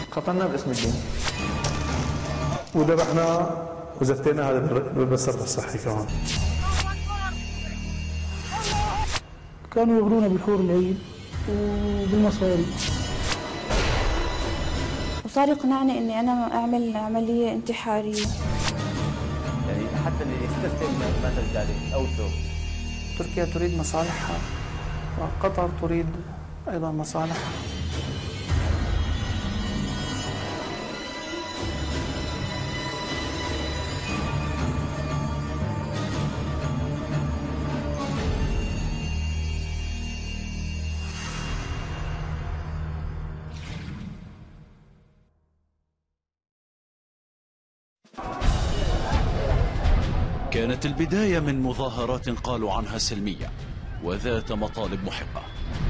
قتلنا باسم الدين وذبحنا وزفتينا، هذا بالصرف الصحي كمان. كانوا يغرونا بالحور العين وبالمصاري، وصار يقنعني اني انا اعمل عمليه انتحاريه. يعني حتى اللي يستسلم ما ترجع لي او سوء. تركيا تريد مصالحها وقطر تريد ايضا مصالحها. كانت البداية من مظاهرات قالوا عنها سلمية وذات مطالب محقة.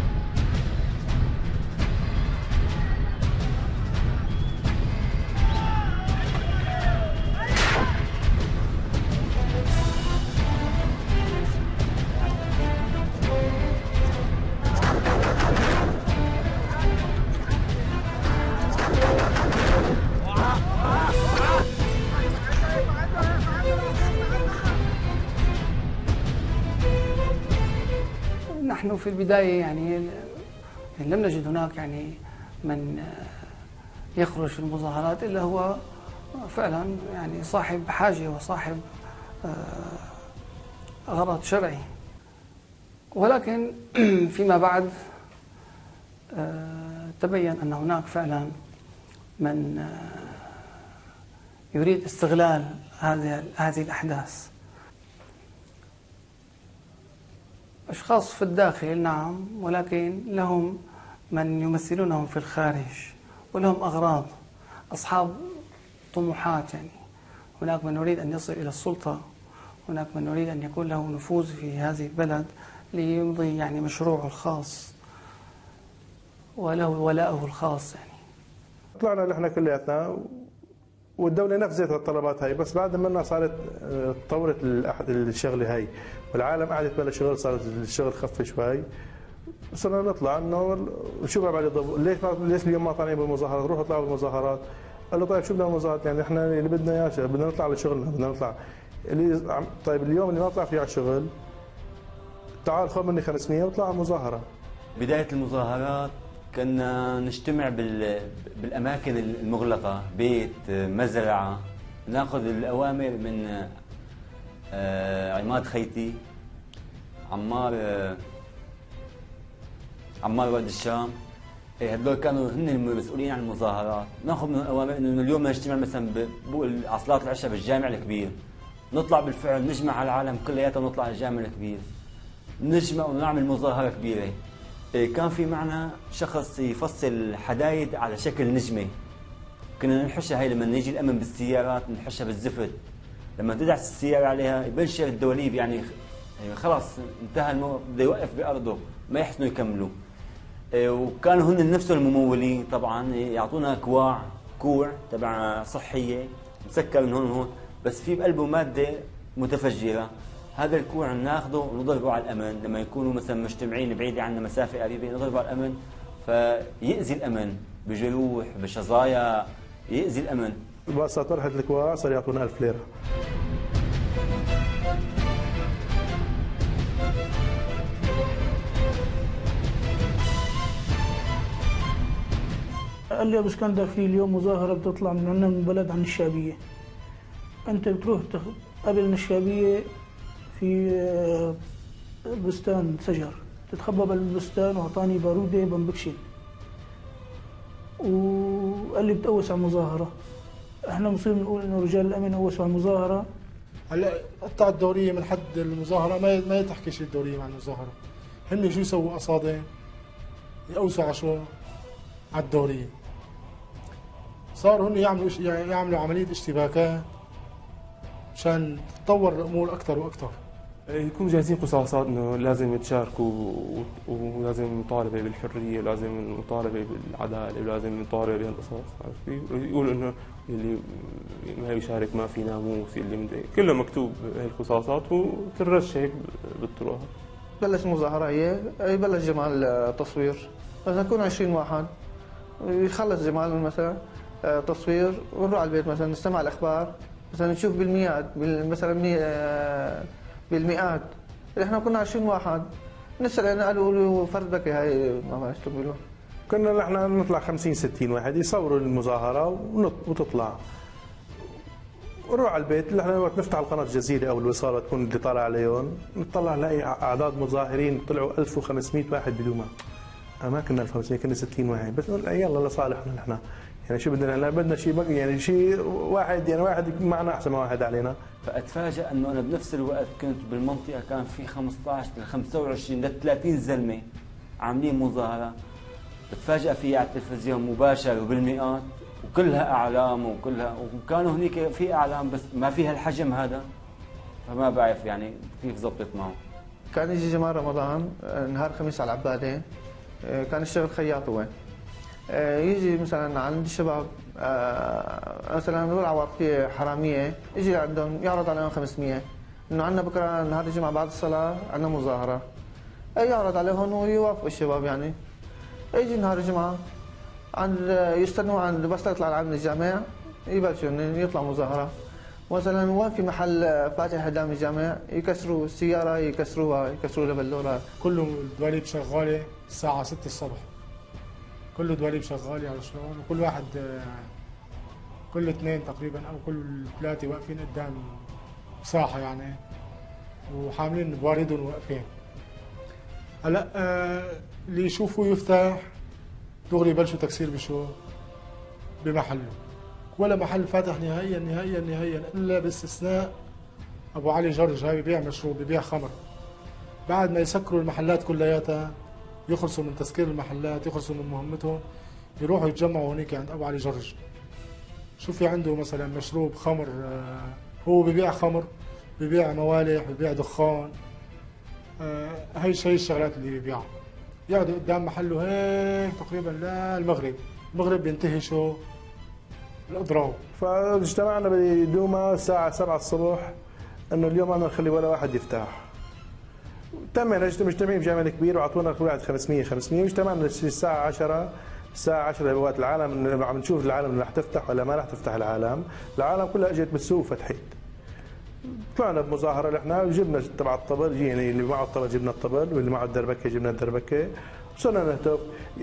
نحن في البداية يعني لم نجد هناك يعني من يخرج في المظاهرات إلا هو فعلا يعني صاحب حاجة وصاحب غرض شرعي، ولكن فيما بعد تبين أن هناك فعلا من يريد استغلال هذه الأحداث. أشخاص في الداخل نعم، ولكن لهم من يمثلونهم في الخارج ولهم أغراض، أصحاب طموحات. يعني هناك من يريد أن يصل إلى السلطة، هناك من يريد أن يكون له نفوذ في هذه البلد ليمضي يعني مشروعه الخاص وله ولاءه الخاص. يعني طلعنا نحن كلياتنا والدولة نفذت الطلبات هاي، بس بعد ما صارت تطورت الشغلة هاي والعالم قعدت بلا شغل، صارت الشغل خف شوي، صرنا نطلع انه شو بعد ليش اليوم ما طالعين بالمظاهرات؟ روحوا اطلعوا بالمظاهرات. قال له طيب شو بدنا بالمظاهرات؟ يعني احنا اللي بدنا اياه بدنا نطلع لشغلنا، بدنا نطلع طيب اليوم اللي ما طلع فيه على الشغل تعال خذ مني 500 واطلع على المظاهرة. بداية المظاهرات كنا نجتمع بالأماكن المغلقة، بيت، مزرعة، ناخذ الأوامر من عماد خيتي، عمار واد الشام. هذول كانوا هن المسؤولين عن المظاهرات. ناخذ من الأوامر إنه اليوم نجتمع مثلا على صلاة العشاء بالجامع الكبير، نطلع بالفعل نجمع العالم كلياتها ونطلع على الجامع الكبير، نجمع ونعمل مظاهرة كبيرة. كان في معنا شخص يفصل حدايد على شكل نجمة، كنا ننحشها هي لما يجي الأمن بالسيارات ننحشها بالزفت، لما تدعس السيارة عليها يبلش الدواليب يعني خلاص انتهى بده يوقف بأرضه ما يحسنوا يكملوا. وكانوا هن نفسهم الممولين طبعا يعطونا كوع تبع صحية مسكر من هون وهون، بس في بقلبه مادة متفجرة. هذا الكوع ناخذه ونضربه على الأمن لما يكونوا مثلا مجتمعين بعيدة عنا مسافة قريبة، نضربه على الأمن فيأذي الأمن بجروح بشظايا، يأذي الأمن. بس طرحت الكوع صار يعطونا 1000 ليرة. قال لي يا ابو اسكندر في اليوم مظاهره بتطلع من عندنا من البلد عن الشعبيه، انت بتروح قبل الشعبيه في بستان شجر، تتخبى بالبستان، واعطاني باروده بنبكشن وقال لي بتقوس على المظاهره. احنا بنصير نقول انه رجال الامن قوسوا على المظاهره. هلا قطع الدوريه من حد المظاهره ما تحكي شيء الدوريه مع المظاهره، هن شو يسووا قصاده يقوسوا على شو؟ على الدوريه. صاروا هن يعملوا عمليه اشتباكات مشان تتطور الامور اكثر واكثر. يكونوا جاهزين قصاصات انه لازم يتشاركوا ولازم مطالبه بالحريه ولازم مطالبه بالعداله ولازم مطالبه بهالقصص، عرفت كيف؟ يقولوا انه اللي ما يشارك ما في ناموس، اللي كله مكتوب هالقصاصات وترش هيك بالطرق. بلش مظاهره هي بلش جمع التصوير، بس يكون 20 واحد ويخلص جمال مثلا تصوير، ونروح على البيت مثلا نستمع الأخبار، مثلا نشوف بالمئات مثلا بالمئات اللي احنا كنا 20 واحد نسأل، يعني قالوا له فرد بكي هاي ما اشتغلوا. كنا نحن نطلع 50 60 واحد يصوروا المظاهرة وتطلع، ونروح على البيت. اللي احنا وقت نفتح القناة الجزيرة أو الوصالة تكون اللي طالع عليهم، نطلع نلاقي أعداد مظاهرين طلعوا 1500 واحد بدون ما كنا 1500، كنا 60 واحد بس. يلا لصالحنا نحن، يعني شو بدنا؟ بدنا شيء يعني شيء واحد، يعني واحد معنا أحسن ما واحد علينا. فأتفاجأ أنه أنا بنفس الوقت كنت بالمنطقة كان في 15 ل 25 ل 30 زلمة عاملين مظاهرة، بتفاجأ فيها على التلفزيون مباشر وبالمئات، وكلها أعلام وكانوا هنيك في أعلام بس ما فيها الحجم هذا. فما بعرف يعني كيف زبطت معه. كان يجي جمال رمضان نهار خميس على العبادة، كان يشتغل خياط هو. يجي مثلا عند الشباب مثلا نقول عواطفية حرامية، يجي عندهم يعرض عليهم 500 انه عندنا بكره نهار الجمعة بعد الصلاة عندنا مظاهرة، يعرض عليهم ويوافقوا الشباب. يعني يجي نهار الجمعة عند يستنوا عند بس تطلع العام الجامع يبلشوا يطلع مظاهرة. مثلا وين في محل فاتح قدام الجامع يكسروا السيارة، يكسروا لبلورة. كله الدواليب شغالة الساعة 6 الصبح، كله دواليب شغالة على شلون، وكل واحد كل اثنين تقريبا أو كل ثلاثة واقفين قدام ساحة يعني، وحاملين بواردهم واقفين. هلا اللي يشوفوا يفتح دغري يبلشوا تكسير بمحله. ولا محل فاتح نهائيا الا باستثناء ابو علي جرج، هاي ببيع مشروب، ببيع خمر. بعد ما يسكروا المحلات كلياتها، يخلصوا من تسكير المحلات، يخلصوا من مهمتهم، يروحوا يتجمعوا هنيك عند ابو علي جرج. شو في عنده مثلا مشروب خمر، هو ببيع خمر، ببيع موالح، ببيع دخان، هي الشغلات اللي بيبيعها. يقعدوا قدام محله هيك تقريبا المغرب بينتهي شو الاضراب. فاجتمعنا بدوما الساعة 7 الصبح انه اليوم ما بدنا نخلي ولا واحد يفتح. تمنا مجتمعين بجامع كبير واعطونا كل واحد 500 واجتمعنا الساعة 10. الساعة 10 وقت العالم عم نشوف العالم رح تفتح ولا ما رح تفتح. العالم كلها اجت بالسوق فتحت. طلعنا بمظاهرة نحن وجبنا تبع الطبل، يعني اللي معه الطبل جبنا الطبل واللي معه الدربكة جبنا الدربكة، وصرنا نهتف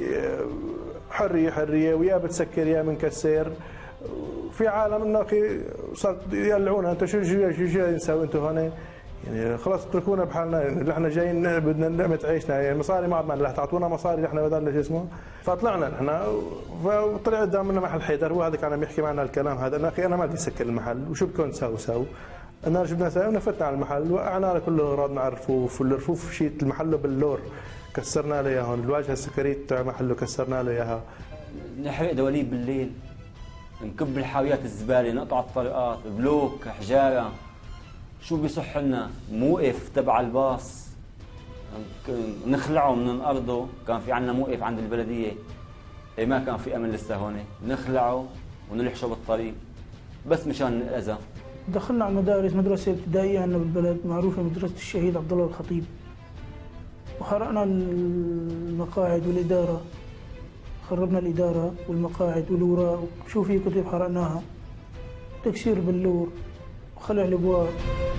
حرية ويا بتسكر يا بنكسر. في عالم انه اخي صارت يلعونا، انتم شو نسوي انتم هون؟ يعني خلاص اتركونا بحالنا، يعني احنا جايين بدنا نعمة عيشنا، يعني مصاري ما رح تعطونا مصاري نحن بدل شو اسمه. فطلعنا نحن وطلع قدامنا محل حيدر، وهذا كان عم يحكي معنا الكلام هذا، انه اخي انا ما بدي اسكر المحل وشو بدكم تساووا. انا شو بدنا نسوي؟ نفتنا على المحل، وقعنا له كل اغراضنا على الرفوف، والرفوف شيت المحل باللور كسرنا له اياهم، الواجهه السكريت تاع محله كسرنا له اياها. نحرق دواليب بالليل، نكب الحاويات الزباله، نقطع الطرقات، بلوك، حجاره. شو بيصح لنا؟ موقف تبع الباص نخلعه من ارضه، كان في عندنا موقف عند البلديه، ما كان في امن لسه هون، نخلعه ونلحشه بالطريق بس مشان الاذى. دخلنا على المدارس، مدرسة ابتدائية عندنا بالبلد معروفة مدرسة الشهيد عبد الله الخطيب، وحرقنا المقاعد والإدارة، خربنا الإدارة والمقاعد والأوراق، شو في كتب حرقناها، تكسير باللور وخلع الأبواب.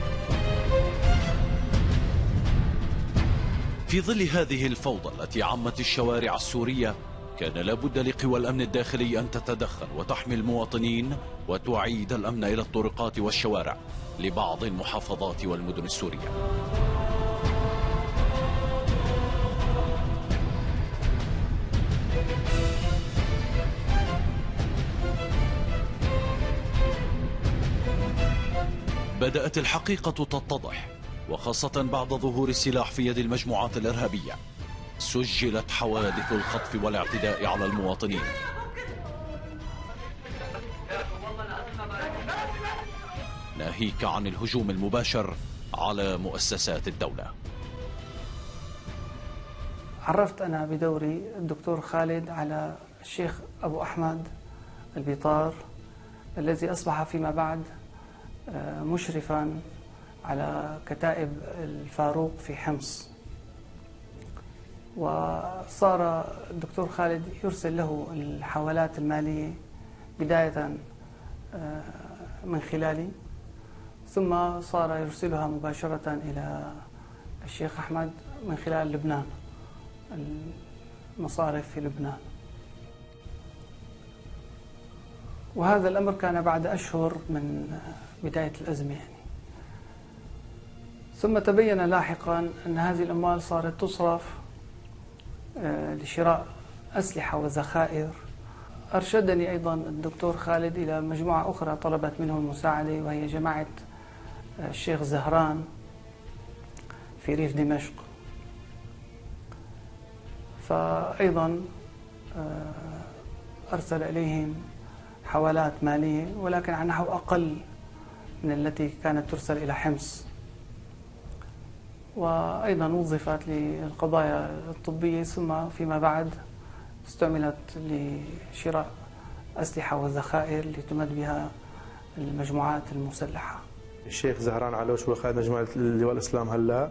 في ظل هذه الفوضى التي عمت الشوارع السورية، كان لابد لقوى الأمن الداخلي أن تتدخل وتحمي المواطنين وتعيد الأمن إلى الطرقات والشوارع لبعض المحافظات والمدن السورية. بدأت الحقيقة تتضح، وخاصة بعد ظهور السلاح في يد المجموعات الإرهابية. سجلت حوادث الخطف والاعتداء على المواطنين، ناهيك عن الهجوم المباشر على مؤسسات الدولة. عرفت أنا بدوري الدكتور خالد على الشيخ أبو أحمد البيطار، الذي أصبح فيما بعد مشرفا على كتائب الفاروق في حمص. وصار الدكتور خالد يرسل له الحوالات المالية بداية من خلالي، ثم صار يرسلها مباشرة إلى الشيخ أحمد من خلال لبنان، المصارف في لبنان. وهذا الأمر كان بعد أشهر من بداية الأزمة يعني. ثم تبين لاحقا أن هذه الأموال صارت تصرف لشراء أسلحة وذخائر. أرشدني أيضا الدكتور خالد إلى مجموعة أخرى طلبت منه المساعدة، وهي جماعة الشيخ زهران في ريف دمشق. فأيضا أرسل إليهم حوالات مالية، ولكن على نحو أقل من التي كانت ترسل إلى حمص. وأيضا وظفت للقضايا الطبية، ثم فيما بعد استعملت لشراء أسلحة وذخائر لتمد بها المجموعات المسلحة. الشيخ زهران علوش هو قائد مجموعة اللواء الإسلام هلا،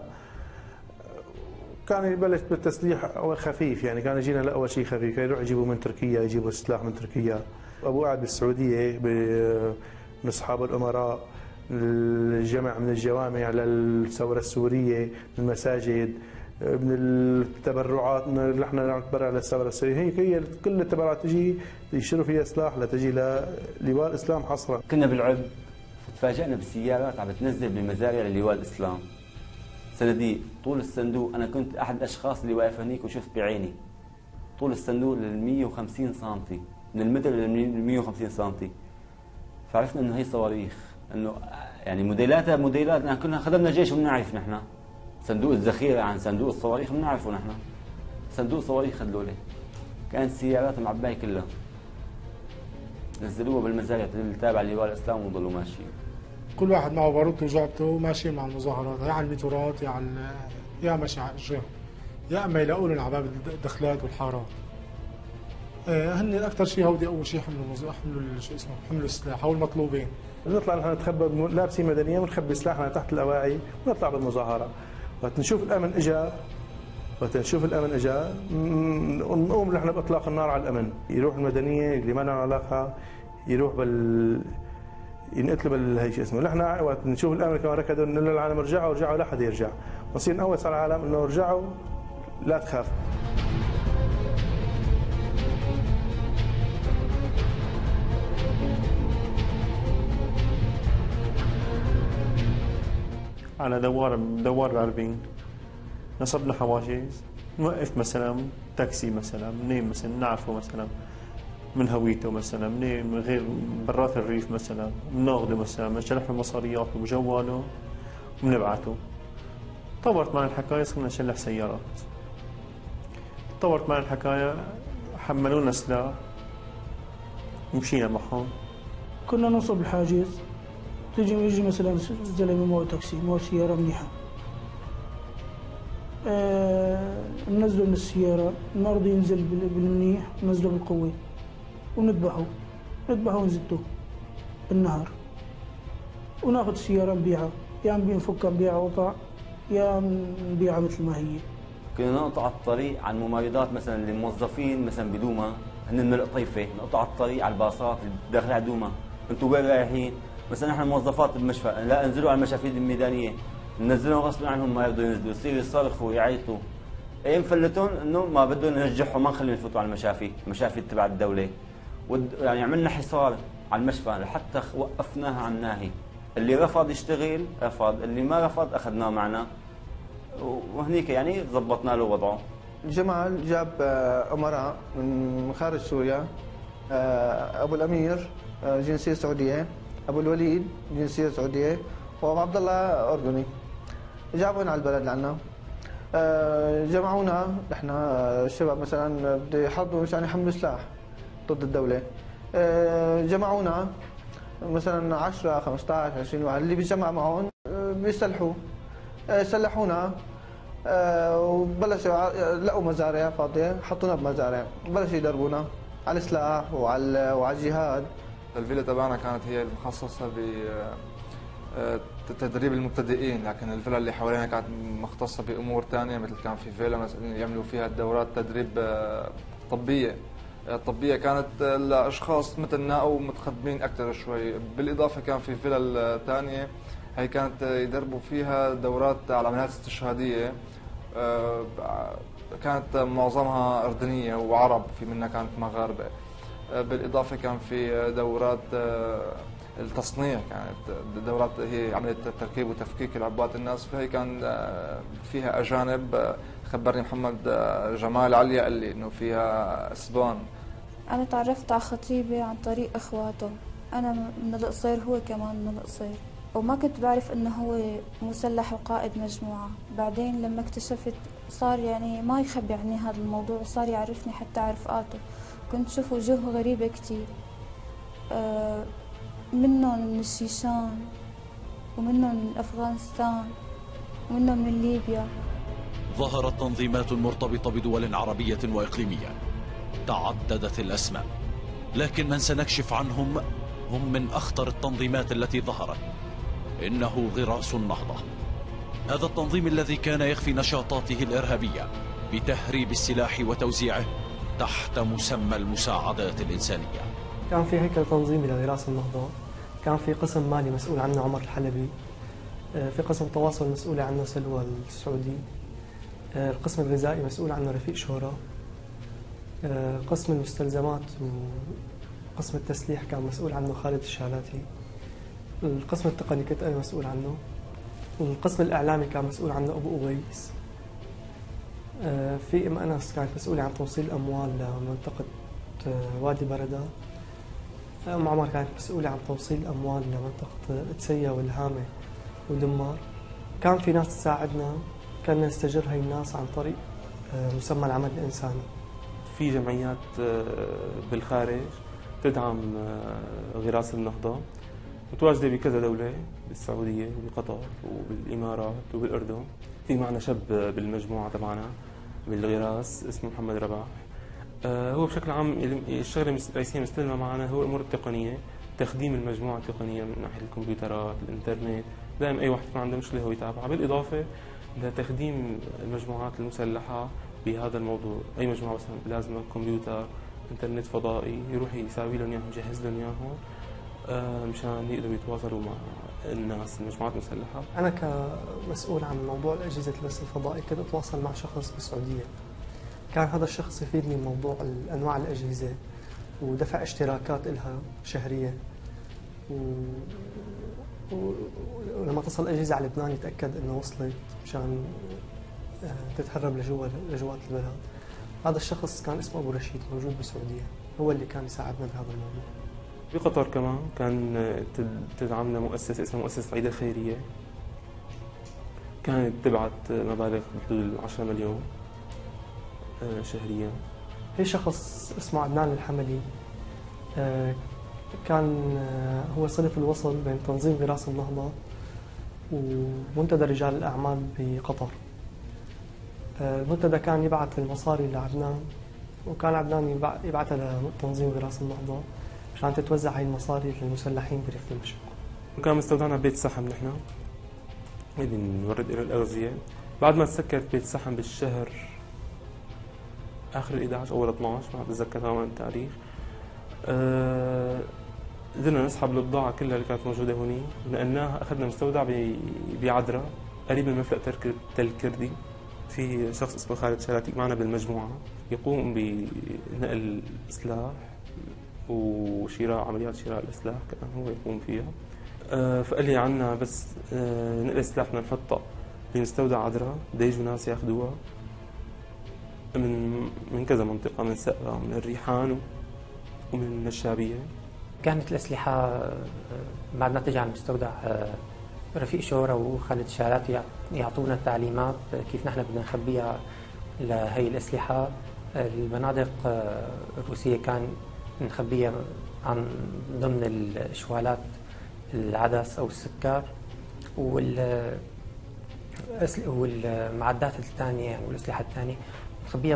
كان يبلش بالتسليح أول خفيف، يعني كان يجينا لأول شيء خفيف، كان يروح يجيبوا من تركيا، يجيبوا سلاح من تركيا. أبوه قاعد بالسعودية من أصحاب الأمراء، الجمع من الجوامع على الثورة السورية، من المساجد، من التبرعات اللي احنا نتبرع للثورة السورية، هي كل التبرعات تجي يشتروا فيها سلاح لتجي للواء الإسلام حصرا. كنا بالعب تفاجئنا بالسيارات عم بتنزل بمزارع للواء الإسلام، صناديق طول الصندوق. أنا كنت أحد الأشخاص اللي واقف هنيك وشفت بعيني طول الصندوق لل 150 سم، من المتر لل 150 سم. فعرفنا إنه هي صواريخ، إنه يعني موديلاتها موديلات، نحن كنا خدمنا جيش وبنعرف نحن صندوق الذخيرة عن صندوق الصواريخ بنعرفه نحن. صندوق صواريخ هذول كانت سيارات معباية كلها، نزلوها بالمزارع التابعة للواء الإسلام وضلوا ماشيين. كل واحد معه باروته وجعبته ماشيين مع المظاهرات، يا على الميتورات يا ماشي على الجهة، يا اما يلاقوا لنا على باب الدخلات والحارات. هن اكثر شيء هودي اول شيء حملوا شو اسمه، حملوا السلاح او المطلوبين. بنطلع نحن نتخبى لابسين مدنيه ونخبي سلاحنا تحت الاواعي ونطلع بالمظاهره. وقت نشوف الامن اجى نقوم نحن باطلاق النار على الامن، يروح المدنيه اللي ما لها علاقه يروح ينقتلوا هي شو اسمه. نحن وقت نشوف الامن كمان ركضوا نقول للعالم ارجعوا لا حدا يرجع، ونصير نقوس على العالم انه ارجعوا لا تخافوا. على دوار 40 نصبنا حواجز، نوقف مثلا تاكسي مثلا منين مثلا نعرفه مثلا من هويته مثلا منين من غير برات الريف مثلا، بناخذه مثلا بنشلح له مصارياته وجواله وبنبعته. طورت معنا الحكايه صرنا نشلح سيارات، طورت معنا الحكايه حملونا سلاح ومشينا معهم. كنا نوصل بالحاجز، يجي مثلا زلمه معه تاكسي معه سياره منيحه، ننزله من السياره، ما رضي ينزل بالمنيح ننزله بالقوه ونذبحه ونزته بالنهار، وناخذ السياره نبيعها، يا نفكها نبيعها قطع يا نبيعها مثل ما هي. كنا نقطع الطريق على الممرضات مثلا الموظفين مثلا بدوما، هن من القطيفه، نقطع الطريق على الباصات اللي داخله على دوما، انتم وين رايحين؟ مثلا نحن موظفات بالمشفى، لا انزلوا على المشافي الميدانيه، ننزلهم غصب عنهم ما يرضوا ينزلوا، يصيروا يصرخوا ويعيطوا. ايه نفلتهم انه ما بدهم نرجعهم، ما نخليهم يفوتوا على المشافي تبع الدوله. يعني عملنا حصار على المشفى لحتى وقفناها عن الناهي، اللي رفض يشتغل رفض، اللي ما رفض اخذناه معنا، وهنيك يعني ضبطنا له وضعه. جمال جاب امراء من خارج سوريا، ابو الامير جنسيه سعوديه، ابو الوليد جنسيه سعوديه، وابو عبد الله اردني. جابونا على البلد لعنا، جمعونا نحن الشباب مثلا بده يحضروا مشان يحملوا سلاح ضد الدوله. جمعونا مثلا 10 15 20 واحد، اللي بيجمع معهم بيسلحوا، سلحونا وبلشوا لقوا مزارع فاضيه، حطونا بمزارع، بلشوا يدربونا على السلاح وعلى الجهاد. الفيلا تبعنا كانت هي المخصصه تدريب المبتدئين، لكن الفيلا اللي حوالينا كانت مختصة بأمور ثانية، مثل كان في فيلا يعملوا فيها دورات تدريب طبية كانت لأشخاص مثلنا أو متقدمين أكثر شوي. بالإضافة كان في فيلا ثانية هي كانت يدربوا فيها دورات على عمليات استشهادية، كانت معظمها أردنية وعرب، في منها كانت مغاربة. بالإضافة كان في دورات التصنيع، كانت دورات هي عملية تركيب وتفكيك العبوات الناس، فهي كان فيها أجانب. خبرني محمد جمال عليا قال لي إنه فيها إسبان. أنا تعرفت على خطيبي عن طريق إخواته، أنا من القصير هو كمان من القصير، وما كنت بعرف إنه هو مسلح وقائد مجموعة. بعدين لما اكتشفت صار يعني ما يخبي عني هذا الموضوع، وصار يعرفني حتى على رفقاته. كنت شوف وجوه غريبة كتير، منهم من الشيشان ومنهم من أفغانستان ومنهم من ليبيا. ظهرت تنظيمات مرتبطة بدول عربية وإقليمية، تعددت الأسماء، لكن من سنكشف عنهم هم من أخطر التنظيمات التي ظهرت. إنه غراس النهضة، هذا التنظيم الذي كان يخفي نشاطاته الإرهابية بتهريب السلاح وتوزيعه تحت مسمى المساعدات الإنسانية. كان في هيكل تنظيمي لغراس النهضة، كان في قسم مالي مسؤول عنه عمر الحلبي، في قسم تواصل مسؤول عنه سلوى السعودي، القسم الغذائي مسؤول عنه رفيق شورى، قسم المستلزمات وقسم التسليح كان مسؤول عنه خالد الشالاتي، القسم التقني كنت أنا مسؤول عنه، والقسم الإعلامي كان مسؤول عنه أبو أويس. في أم أنس كانت مسؤولة عن توصيل الأموال لمنطقة وادي بردة. أم عمر كانت مسؤولة عن توصيل الأموال لمنطقة تسيا والهامة ودمار. كان في ناس تساعدنا، كنا نستجر هاي الناس عن طريق مسمى العمل الإنساني. في جمعيات بالخارج تدعم غراس النهضة، متواجدة بكذا دولة، بالسعودية وبقطر وبالإمارات وبالأردن. في معنا شاب بالمجموعة تبعنا بالغراس اسمه محمد رباح. هو بشكل عام الشغلة الرئيسية مستلمة معنا هو الأمور التقنية، تخديم المجموعة التقنية من ناحية الكمبيوترات، الإنترنت. دائما أي واحد يكون عنده مشكلة هو يتابعها، بالإضافة لتخديم المجموعات المسلحة بهذا الموضوع. أي مجموعة مثلا لازمها كمبيوتر، إنترنت فضائي، يروح يساوي لهم إياهم، يجهز لهم إياهم مشان يقدروا يتواصلوا مع الناس، المجموعات المسلحة. أنا كمسؤول عن موضوع الأجهزة البث الفضائي كنت أتواصل مع شخص بالسعودية، كان هذا الشخص يفيدني بموضوع أنواع الأجهزة ودفع اشتراكات لها شهرية، ولما تصل الأجهزة على لبنان يتأكد أنه وصلت مشان تتهرب لجوات البلد. هذا الشخص كان اسمه أبو رشيد، موجود بالسعودية، هو اللي كان يساعدنا بهذا الموضوع. بقطر كمان كان تدعمنا مؤسسة اسمها مؤسسة عيد الخيرية، كانت تبعت مبالغ بحدود 10 مليون شهريا. في شخص اسمه عدنان الحملي، كان هو صلة الوصل بين تنظيم غراس النهضة ومنتدى رجال الأعمال بقطر. المنتدى كان يبعث المصاري لعدنان، وكان عدنان يبعثها لتنظيم غراس النهضة عشان تتوزع هاي المصاري للمسلحين بريف دمشق. وكان مستودعنا بيت سحم، نحن اللي نورد له الأغذية. بعد ما تسكرت بيت سحم بالشهر آخر 11 أول 12، ما بتذكر تماما التاريخ، قدرنا نسحب البضاعة كلها اللي كانت موجودة هوني ونقلناها. أخذنا مستودع بعدرا قريب من مفلق تل كردي. في شخص اسمه خالد شلاتي معنا بالمجموعة يقوم بنقل السلاح وشراء عمليات شراء السلاح، كان هو يقوم فيها. فقال لي عنا بس نقل السلاح بدنا نحطها بمستودع عدرا، بده يجوا ناس ياخذوها من كذا منطقة، من سقرة ومن الريحان ومن النشابية. كانت الأسلحة بعد ما تجي على المستودع رفيق شورى وخالد الشالاتي يعطونا تعليمات كيف نحن بدنا نخبيها لهي الأسلحة. البنادق الروسية كان نخبيها عن ضمن الشوالات العدس أو السكر، والمعدات الثانية يعني والأسلحة الثانية نخبيها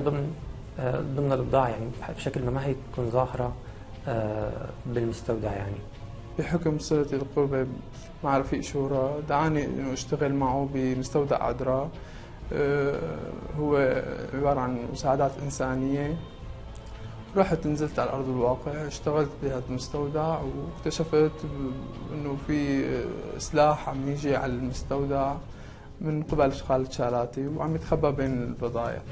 ضمن البضاعة، يعني بشكل ما هي تكون ظاهرة بالمستودع يعني. بحكم صلتي القربة مع رفيق شورى دعاني إنه أشتغل معه بمستودع أدرا. هو عبارة عن مساعدات إنسانية. رحت نزلت على أرض الواقع، اشتغلت بهذا المستودع واكتشفت إنه في سلاح عم يجي على المستودع من قبل خالد شالاتي وعم يتخبى بين البضائع.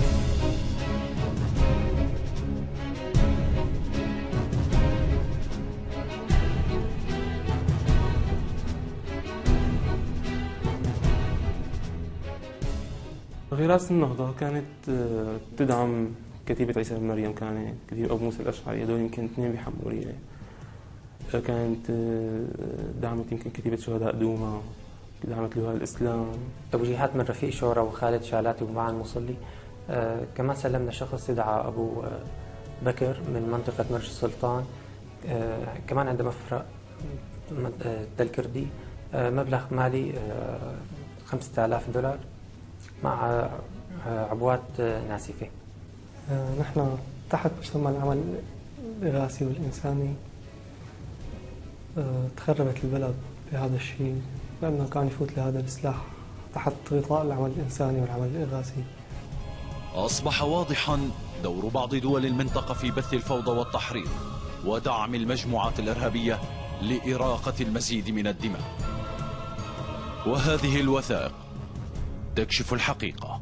غراسة النهضة كانت تدعم كتيبة عيسى بن مريم، كانت كتيبة أبو موسى الأشعري، هذول يمكن اثنين بيحملوا لي. كانت دعمت يمكن كتيبة شهداء دوما، دعمت لواء الإسلام. توجيهات من رفيق شورى وخالد شالاتي ومعا المصلي. كمان سلمنا شخص يدعى أبو بكر من منطقة مرج السلطان. كمان عند مفرق تل كردي مبلغ مالي $5000 مع عبوات ناسفة. نحن تحت مسمى العمل الإغاثي والإنساني تخربت البلد بهذا الشيء، لأنه كان يفوت لهذا السلاح تحت غطاء العمل الإنساني والعمل الإغاثي. أصبح واضحا دور بعض دول المنطقة في بث الفوضى والتحريض ودعم المجموعات الإرهابية لإراقة المزيد من الدماء. وهذه الوثائق تكشف الحقيقة.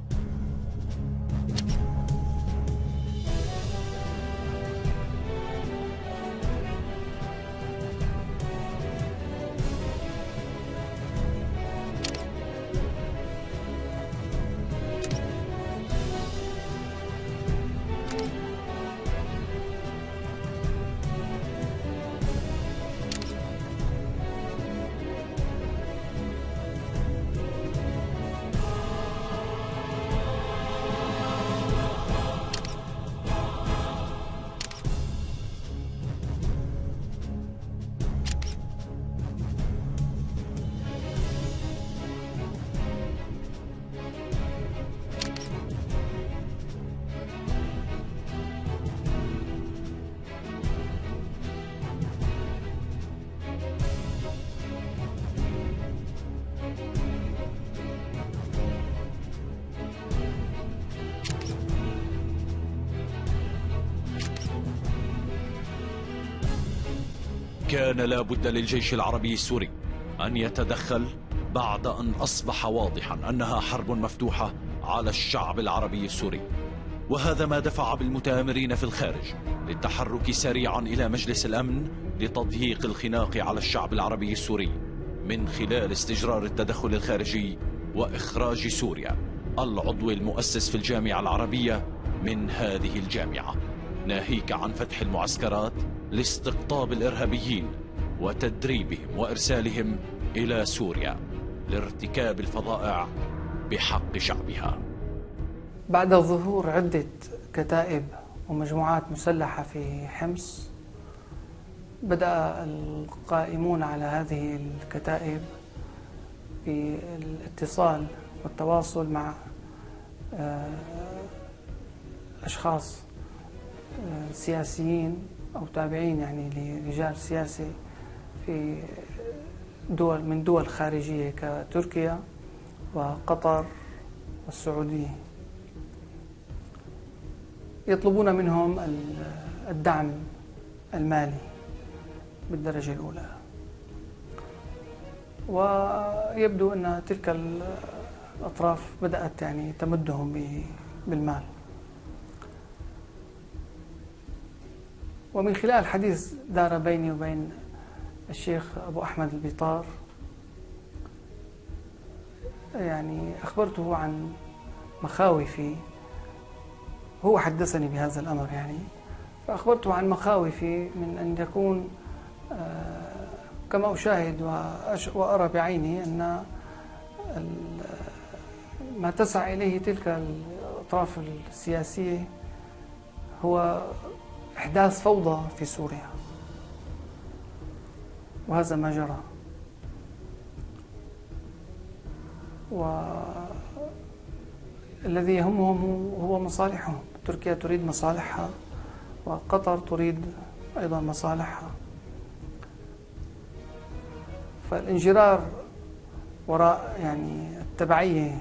كان لا بد للجيش العربي السوري أن يتدخل بعد أن أصبح واضحا أنها حرب مفتوحة على الشعب العربي السوري. وهذا ما دفع بالمتآمرين في الخارج للتحرك سريعا إلى مجلس الأمن لتضييق الخناق على الشعب العربي السوري من خلال استجرار التدخل الخارجي وإخراج سوريا العضو المؤسس في الجامعة العربية من هذه الجامعة، ناهيك عن فتح المعسكرات لاستقطاب الإرهابيين وتدريبهم وإرسالهم إلى سوريا لارتكاب الفظائع بحق شعبها. بعد ظهور عدة كتائب ومجموعات مسلحة في حمص، بدأ القائمون على هذه الكتائب بالاتصال والتواصل مع أشخاص سياسيين أو تابعين يعني لرجال سياسي في من دول خارجية كتركيا وقطر والسعودية، يطلبون منهم الدعم المالي بالدرجة الأولى. ويبدو أن تلك الأطراف بدأت يعني تمدهم بالمال. ومن خلال حديث دار بيني وبين الشيخ أبو أحمد البيطار، يعني أخبرته عن مخاوفي، هو حدثني بهذا الأمر يعني، فأخبرته عن مخاوفي من أن يكون كما أشاهد وأرى بعيني أن ما تسعى إليه تلك الأطراف السياسية هو إحداث فوضى في سوريا، وهذا ما جرى. والذي يهمهم هو مصالحهم. تركيا تريد مصالحها، وقطر تريد أيضا مصالحها. فالانجرار وراء يعني التبعية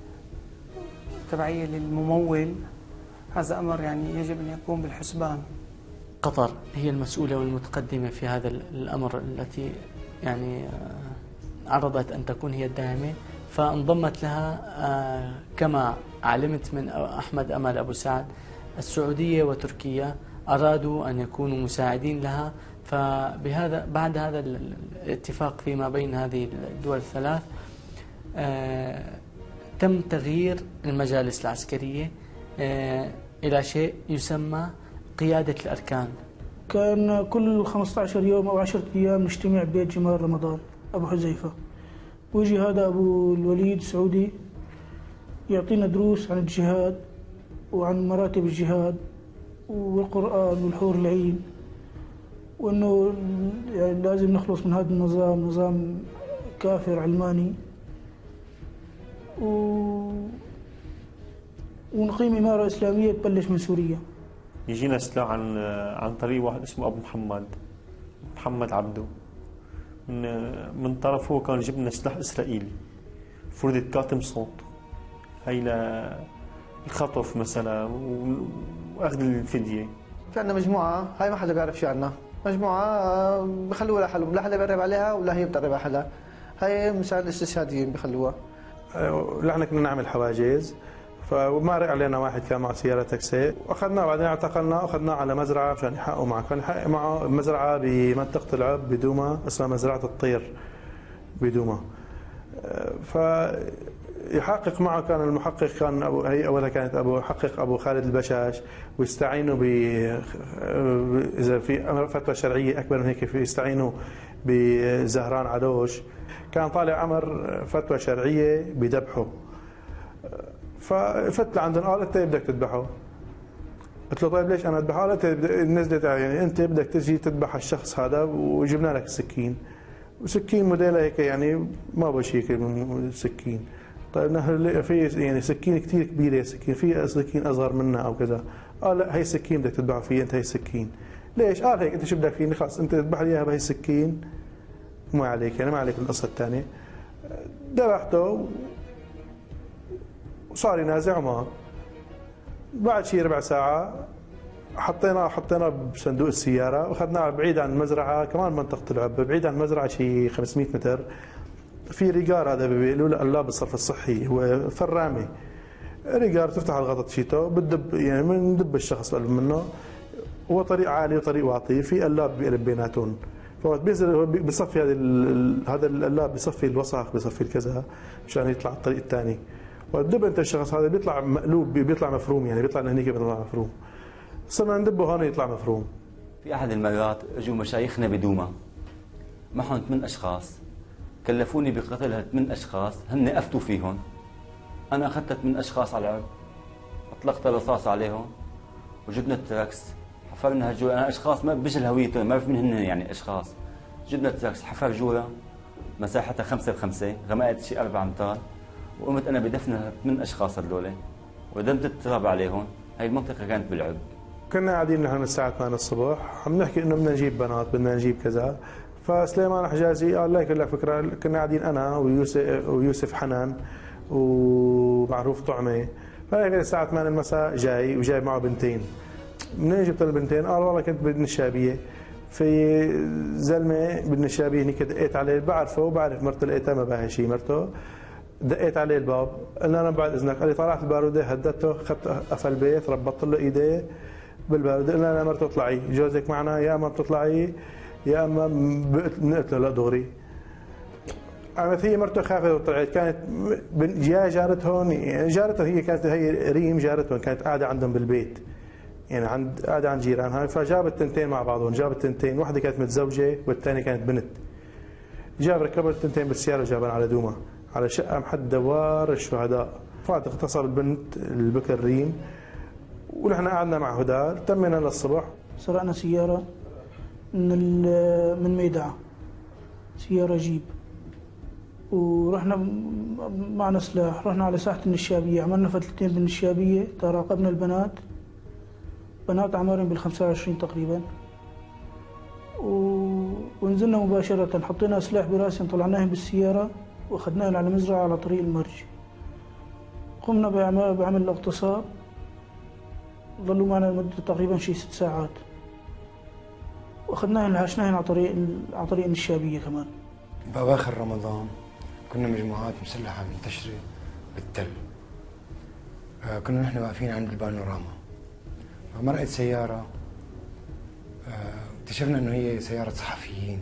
للممول، هذا أمر يعني يجب أن يكون بالحسبان. قطر هي المسؤولة والمتقدمة في هذا الأمر، التي يعني عرضت أن تكون هي الداعمة، فانضمت لها كما علمت من أحمد أمل أبو سعد السعودية وتركيا أرادوا أن يكونوا مساعدين لها. فبهذا بعد هذا الاتفاق فيما بين هذه الدول الثلاث تم تغيير المجالس العسكرية إلى شيء يسمى قيادة الأركان. كان كل 15 يوم أو 10 أيام نجتمع ببيت جمال رمضان أبو حذيفة، ويجي هذا أبو الوليد سعودي يعطينا دروس عن الجهاد وعن مراتب الجهاد والقرآن والحور العين، وأنه يعني لازم نخلص من هذا النظام، نظام كافر علماني، ونقيم إمارة إسلامية تبلش من سوريا. يجينا سلاح عن طريق واحد اسمه أبو محمد عبده، من طرفه كان جبنا سلاح إسرائيلي فردة كاتم صوت، هي للخطف مثلا وأخذ الفدية. في عندنا مجموعة هاي ما حدا بيعرف شو عنها، مجموعة بخلوها لحالهم، لا حدا بيقرب عليها ولا هي بتقرب على حدا، هاي مساعد استشهاديين بخلوها. نحن كنا نعمل حواجز، فمارق علينا واحد كان مع سيارة تاكسي واخذناه، بعدين اعتقلناه واخذناه على مزرعة مشان يحققوا معه. كان يحقق معه مزرعة بمنطقة العب بدوما اسمها مزرعة الطير بدوما. فيحقق معه كان المحقق كان هي اولها كانت ابو خالد البشاش، ويستعينوا اذا في فتوى شرعية اكبر من هيك يستعينوا بزهران عدوش، كان طالع امر فتوى شرعية بذبحه. ففت لعندهم قال انت بدك تذبحه. قلت له طيب ليش انا اذبحه؟ قال انت نزلت يعني انت بدك تجي تذبح الشخص هذا وجبنا لك السكين، وسكين موديلها هيك يعني ما بشي هيك سكين. طيب نحن في يعني سكين كثير كبيره، سكين في سكين اصغر منها او كذا. قال لا هي السكين بدك تذبحه فيها انت، هي السكين. ليش؟ قال هيك انت شو بدك فيني؟ خلص انت تذبح لي اياها بهي السكين ما عليك، يعني ما عليك القصه الثانيه. ذبحته وصار ينازع معه. بعد شي ربع ساعة حطيناه بصندوق السيارة واخذناه بعيد عن المزرعة، كمان منطقة العب بعيد عن المزرعة شي 500 متر. في ريجار هذا بيقولوا له قلاب الصرف الصحي، هو فرامة ريجار تفتح الغطا تشيته بتدب يعني من دب الشخص قلب منه. هو طريق عالي وطريق واطي، في قلاب بيقلب بيناتهم، فوقت بينزل هو بيصفي هذا القلاب بيصفي الوسخ بيصفي الكذا مشان يطلع الطريق الثاني. ودب انت الشخص هذا بيطلع مقلوب بيطلع مفروم، يعني بيطلع لهنيك بيطلع مفروم. صرنا ندبه هون يطلع مفروم. في احد المرات اجوا مشايخنا بدوما معهم 8 اشخاص، كلفوني بقتل ال 8 اشخاص، هن افتوا فيهم. انا اخذت 8 اشخاص على العب، اطلقت رصاص عليهم وجبنا التراكس حفرنا هالجوره. انا اشخاص ما بجل هويتهم، ما بعرف مين هن يعني اشخاص. جبنا التراكس حفر جوره مساحتها 5 ب5، غمقت شي 4 امتار، وقمت انا بدفن 8 اشخاص هذول ودمت التراب عليهم. هاي المنطقه كانت بالعب. كنا قاعدين نحن الساعه 8 الصبح عم نحكي انه بدنا نجيب بنات، بدنا نجيب كذا. فسليمان حجازي قال لك لك فكره، كنا قاعدين انا ويوسف حنان ومعروف طعمه. فهيك الساعه 8 المساء جاي وجايب معه بنتين. منين جبت البنتين؟ قال والله كنت بالنشابيه في زلمه بالنشابيه هنيك، دقيت عليه بعرفه وبعرف مرته، لقيتها ما باهي شيء مرته. دقيت عليه الباب، قلنا انا بعد اذنك. قال لي طلعت الباروده هددته، اخذت قفل البيت ربطت له ايديه بالباروده. قلنا انا مرته اطلعي، جوزك معنا يا اما بتطلعي يا اما بنقتله لا دغري. قامت هي مرته خافت وطلعت. كانت يا جارتهم، يعني جارتها هي كانت هي ريم جارتهم، كانت قاعده عندهم بالبيت يعني قاعده عند جيرانها. فجابت تنتين مع بعضهم، جابت تنتين، واحده كانت متزوجه والثانيه كانت بنت. جاب ركبت التنتين بالسياره وجابن على دوما على شقه محد دوار الشهداء. فات اغتصب البنت البكر ريم، ونحن قعدنا مع هدار تمينا للصبح. سرقنا سياره من ميدعه، سياره جيب، ورحنا معنا سلاح، رحنا على ساحه النشابيه، عملنا فتلتين بالنشابيه، تراقبنا البنات، بنات عمرهم بال25 تقريبا، ونزلنا مباشرة، حطينا سلاح براسهم طلعناهم بالسيارة واخذناهم على مزرعة على طريق المرج. قمنا بعمل الاغتصاب، ظلوا معنا لمدة تقريبا شي 6 ساعات، واخذناهم عشناهم على طريق النشابية كمان. بأواخر رمضان كنا مجموعات مسلحة منتشرة بالتل. كنا نحن واقفين عند البانوراما، فمرقت سيارة، اكتشفنا انه هي سيارة صحفيين.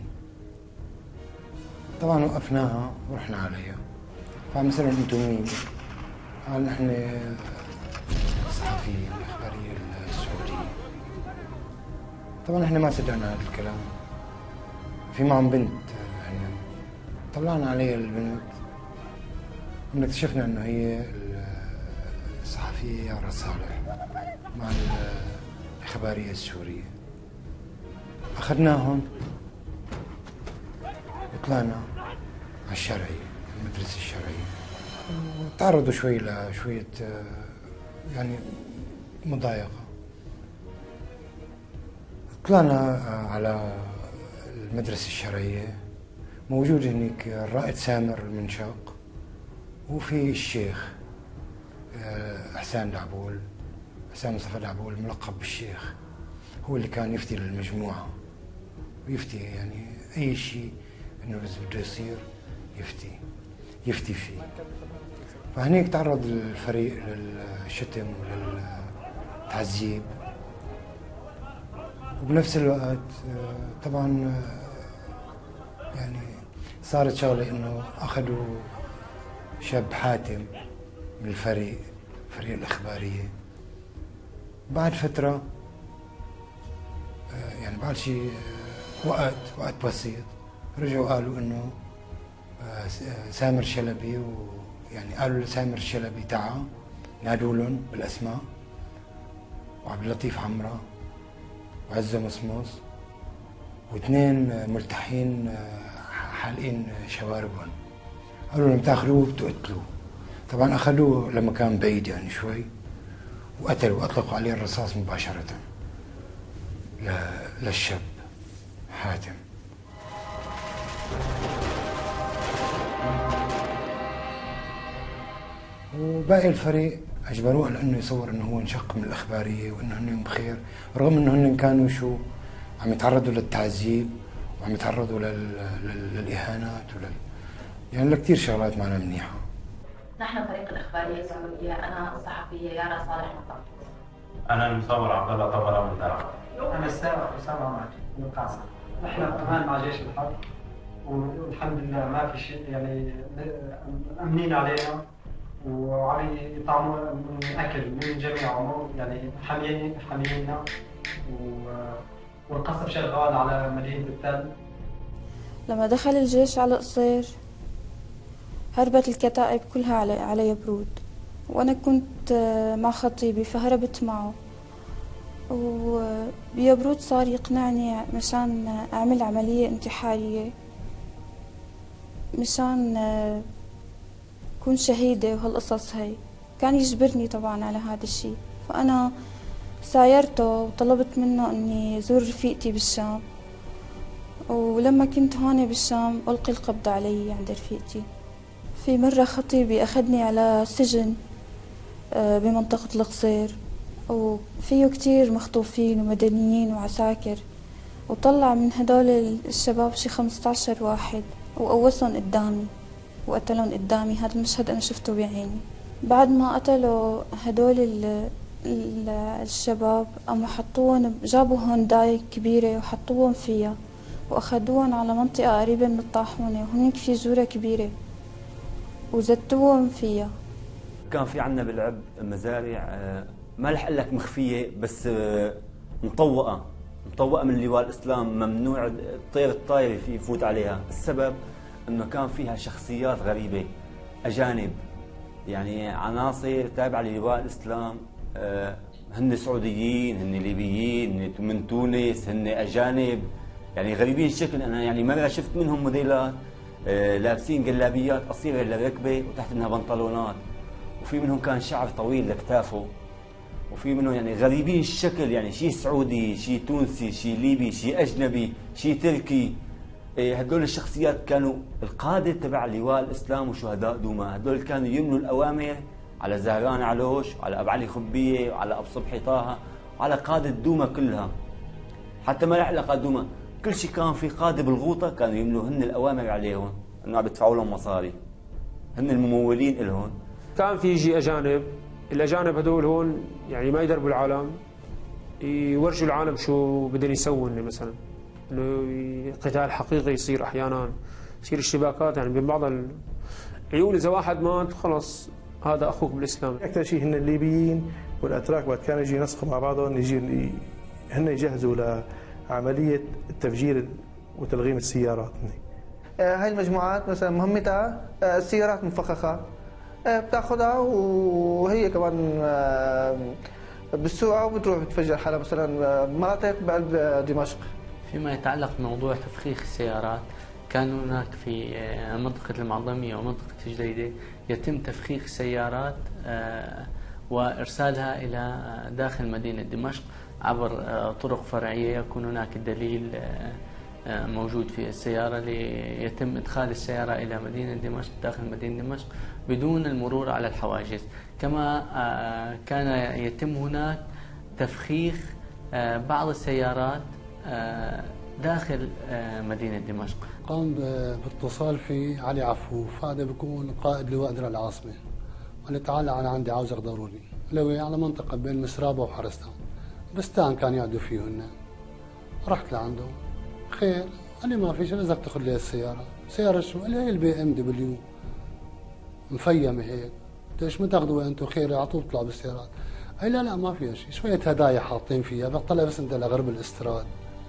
طبعا وقفناها ورحنا عليها، فعم نسألهم انتم مين؟ قال نحن صحفيين الإخبارية السعودية. طبعا نحن ما صدقنا هذا الكلام. في معهم بنت، طلعنا عليها البنت، اكتشفنا انه هي الصحفية يارا صالح مع الإخبارية السورية. أخذناهم وطلعنا على الشرعية، المدرسة الشرعية. تعرضوا شوي لشوية يعني مضايقة. طلعنا على المدرسة الشرعية، موجود هناك الرائد سامر المنشاق، وفي الشيخ حسين دعبول، حسين مصطفى دعبول ملقب بالشيخ، هو اللي كان يفتي للمجموعة ويفتي يعني أي شيء إنه بس بده يصير يفتي فيه. فهنيك تعرض الفريق للشتم وللتعذيب، وبنفس الوقت طبعا يعني صارت شغلة إنه أخذوا شاب حاتم من فريق الإخبارية. بعد فترة يعني بعد شي وقت بسيط رجعوا قالوا إنه سامر شلبي، ويعني قالوا لسامر الشلبي تعا، نادوا لهم بالأسماء، وعبد اللطيف عمرة وعزة مصمص، واثنين ملتحين حالقين شواربهم، قالوا لهم تاخذوه بتقتلوه. طبعا اخذوه لمكان بعيد يعني شوي، وقتلوا، اطلقوا عليه الرصاص مباشرة للشاب حاتم. وباقي الفريق اجبروه على انه يصور انه هو انشق من الاخباريه وانه هن بخير، رغم انه هن كانوا شو عم يتعرضوا للتعذيب وعم يتعرضوا للاهانات يعني لكثير شغلات معنا منيحه. نحن فريق الاخباريه السعوديه، انا الصحفيه يارا صالح مطرطوس. انا المصور عبد الله طبرة من درعا. انا السائق اسامه معجي من قاسم. نحن كمان مع جيش الحرب، والحمد لله ما في شيء يعني امنين علينا، وعم يطعموا من اكل من جميع عمر، يعني حامينا، والقصف شغال على مدينه التل. لما دخل الجيش على قصير هربت الكتائب كلها على يبرود، وانا كنت مع خطيبي فهربت معه، وبيبرود صار يقنعني مشان اعمل عمليه انتحاريه مشان كون شهيدة وهالقصص هاي. كان يجبرني طبعا على هذا الشيء، فأنا سايرته وطلبت منه أني زور رفيقتي بالشام، ولما كنت هون بالشام ألقي القبض علي عند رفيقتي. في مرة خطيبي أخذني على سجن بمنطقة القصير، وفيه كتير مخطوفين ومدنيين وعساكر، وطلع من هدول الشباب شي 15 واحد وقوسهم قدامي وقتلهم قدامي. هذا المشهد أنا شفته بعيني. بعد ما قتلوا هدول الشباب قاموا حطوهم، جابوا هونداي كبيرة وحطوهم فيها وأخذوهم على منطقة قريبة من الطاحونة، وهناك في جورة كبيرة وزتوهم فيها. كان في عنا بالعب مزارع ما رح اقول لك مخفية، بس مطوقة من لواء الإسلام، ممنوع الطير الطاير يفوت عليها. السبب انه كان فيها شخصيات غريبه، اجانب، يعني عناصر تابعه للواء الاسلام، هن سعوديين، هن ليبيين، هن من تونس، هن اجانب، يعني غريبين الشكل. انا يعني مره شفت منهم موديلات لابسين جلابيات قصيره للركبه وتحت منها بنطلونات، وفي منهم كان شعر طويل لكتافه، وفي منهم يعني غريبين الشكل، يعني شيء سعودي، شيء تونسي، شيء ليبي، شيء اجنبي، شيء تركي. هدول الشخصيات كانوا القادة تبع لواء الإسلام وشهداء دوما، هدول كانوا يملوا الأوامر على زهران علوش وعلى أبو علي خبية وعلى أبو صبحي طه وعلى قادة دوما كلها. حتى ما علاقة دوما، كل شيء كان في قادة بالغوطة كانوا يملوا هن الأوامر عليهم، إنه عم يدفعوا لهم مصاري، هن الممولين إلهم. كان في يجي أجانب، الأجانب هدول هون يعني ما يدربوا العالم، يورجوا العالم شو بدهم يسووا مثلا، انه قتال حقيقي يصير احيانا، يصير اشتباكات يعني بين بعض يقول اذا واحد مات خلص هذا اخوك بالاسلام. اكثر شيء هن الليبيين والاتراك بعد كانوا يجي ينسقوا مع بعضهم، يجي هن يجهزوا لعمليه التفجير وتلغيم السيارات. هاي المجموعات مثلا مهمتها السيارات مفخخه بتاخذها وهي كمان بالسوقها وبتروح بتفجر حالها مثلا مناطق بقلب دمشق. فيما يتعلق بموضوع تفخيخ السيارات، كان هناك في منطقة المعظمية ومنطقة الجديدة يتم تفخيخ السيارات وإرسالها إلى داخل مدينة دمشق عبر طرق فرعية، يكون هناك الدليل موجود في السيارة ليتم إدخال السيارة إلى مدينة دمشق داخل مدينة دمشق بدون المرور على الحواجز. كما كان يتم هناك تفخيخ بعض السيارات داخل مدينة دمشق. قام باتصال في علي عفوف، هذا بيكون قائد لواء درع العاصمة، قال لي تعال أنا عندي عاوزك ضروري، لوي على منطقة بين مسرابة وحرستان، بستان كان يقعدوا فيهن. رحت لعنده، خير؟ قال لي ما في شيء، لازم تاخذ لي السيارة. سيارة شو؟ قال لي هي البي ام دبليو مفيمة هيك. قلت ايش ما تاخذوها انتم؟ خير على طول بطلع بالسيارات. قال لا ما فيها شيء، شوية هدايا حاطين فيها، بطلع بس انت لغرب الاستراد.